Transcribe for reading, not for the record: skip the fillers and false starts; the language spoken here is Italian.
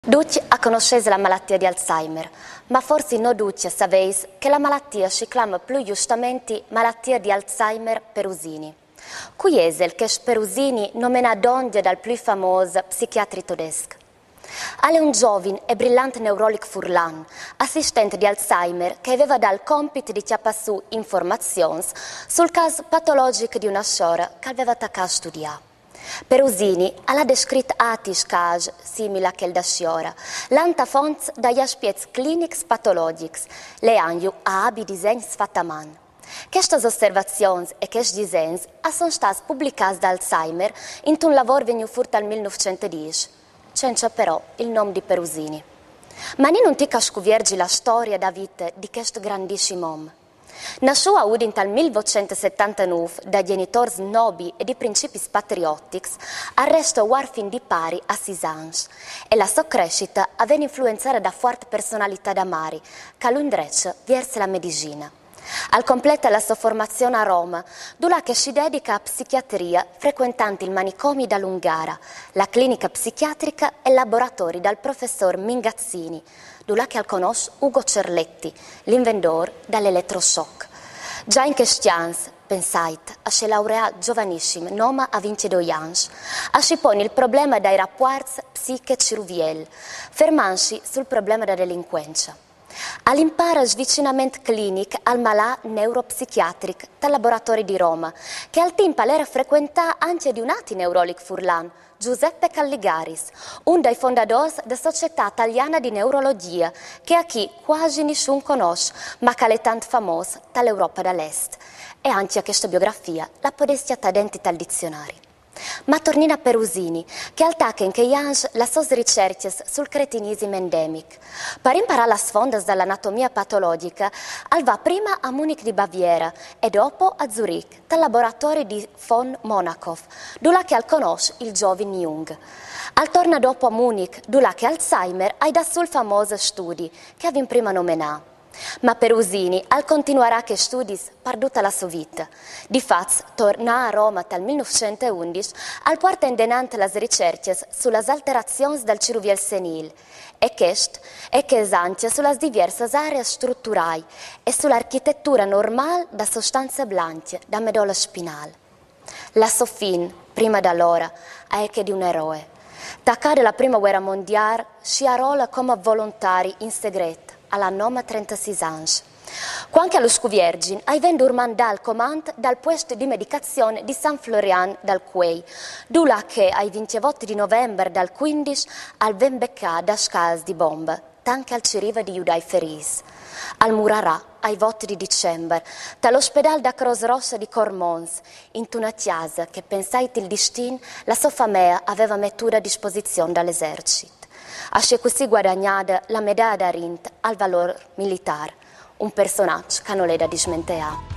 Tutti conoscete la malattia di Alzheimer, ma forse non tutti sapete che la malattia si chiama più giustamente malattia di Alzheimer Perusini. Qui è il che Perusini nomina donde dal più famoso psichiatra tedesco. È un giovane e brillante neurologo furlan, assistente di Alzheimer, che aveva dal compito di chiappare su informazioni sul caso patologico di una sciora che aveva attaccato a studiare. Perusini ha descritto altri casi simili a quelli da sciora, l'anta fonte dagli aspetti clinici patologici, le hanno a disegni fatti a mano. Queste osservazioni e questi disegni sono stati pubblicati da Alzheimer in un lavoro venuto fuori dal 1910, senza però il nome di Perusini. Ma non ti scoviergi la storia da vita di questo grandissimo uomo. Nasciò a Udine nel 1979 da genitori nobili e di principi patriottici, arresto warfin di pari a 6 anni e la sua crescita aveva influenzata da forti personalità da mari, che lo indreccia verso la medicina. Al completa la sua formazione a Roma, dove si dedica a psichiatria frequentando il manicomio da Lungara, la clinica psichiatrica e laboratori dal professor Mingazzini, dove conosce Ugo Cerletti, l'inventore dell'elettroshock. Già in questi anni, pensate, si laurea giovanissimo, nome a 22 anni, si pone il problema dei rapporti psiche-cervello, fermandosi sul problema della delinquenza. All'impara svicinamento clinico al malato neuropsichiatrico dal laboratorio di Roma, che al tempo era frequentata anche di un altro neurologo furlan, Giuseppe Calligaris, uno dei fondatori della Società Italiana di Neurologia, che a chi quasi nessuno conosce, ma che è tanto famosa dall'Europa dell'Est. E anche a questa biografia la potete tradurre dal dizionario. Ma tornina a Perusini, che attacca in che anni le sue ricerche sul cretinismo endemico. Per imparare le sfonde dell'anatomia patologica, va prima a Munich di Baviera e dopo a Zurich, dal laboratorio di von Monachov, dove conosce il giovane Jung. Al torna dopo a Munich, dove Alzheimer ha da sul famoso studi che aveva prima nominato. Ma Perusini al continuerà che studi per tutta la sua vita. Difatti, torna a Roma dal 1911 al porta indenante le ricerche sulle alterazioni del cervello senile e che anche sulle diverse aree strutturali e sull'architettura normale da sostanze blanche da medolla spinale. La sua fine, prima d'allora, è che di un eroe. Taccare la prima guerra mondiale si arruola come volontario in segreto alla nome 36 anni. Quando allo Scuviergin hai venduto mandato il comando dal posto di medicazione di San Florian dal Quei, dove che ai 28 di novembre dal 15 al Vembecca da scas di bomba, tanto al ciriva di Judai Feris. Al Murarà ai voti di dicembre, dall'ospedale da Croce Rossa di Cormons, in una chiesa che pensai il destino la sua famiglia aveva messo a disposizione dall'esercito. Ha così guadagnata la medaglia d'argento al valore militare, un personaggio che non è da dismentare.